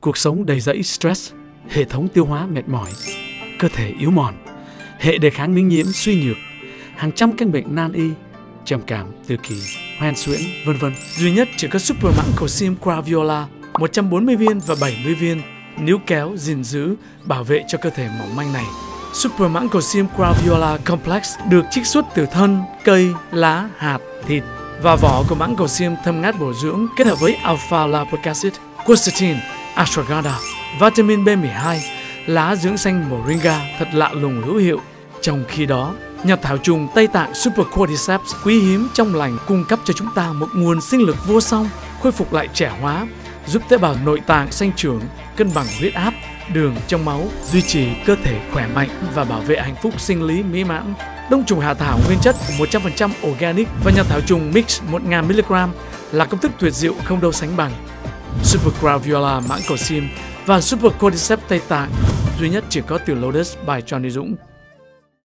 cuộc sống đầy rẫy stress, hệ thống tiêu hóa mệt mỏi, cơ thể yếu mòn, hệ đề kháng miễn nhiễm suy nhược, hàng trăm căn bệnh nan y, trầm cảm, tự kỷ, hoen suyễn, vân vân. Duy nhất chỉ có Super mãng Calcium Graviola 140 viên và 70 viên, níu kéo, gìn giữ, bảo vệ cho cơ thể mỏng manh này. Super mãng Calcium Graviola Complex được chiết xuất từ thân, cây, lá, hạt, thịt và vỏ của mãng calcium thâm ngát bổ dưỡng kết hợp với alpha lipoic acid, quercetin, ashwagandha, vitamin B12, lá dưỡng xanh moringa thật lạ lùng hữu hiệu. Trong khi đó, nhà thảo trùng Tây Tạng Super Cordyceps quý hiếm trong lành cung cấp cho chúng ta một nguồn sinh lực vô song, khôi phục lại trẻ hóa, giúp tế bào nội tạng sanh trưởng, cân bằng huyết áp, đường trong máu, duy trì cơ thể khỏe mạnh và bảo vệ hạnh phúc sinh lý mỹ mãn. Đông trùng hạ thảo nguyên chất 100% organic và nhà thảo trùng mix 1000mg là công thức tuyệt diệu không đâu sánh bằng. Super Graviola mãng calcium và Super Cordyceps Tây Tạng duy nhất chỉ có từ Lotus by Johnny Dũng.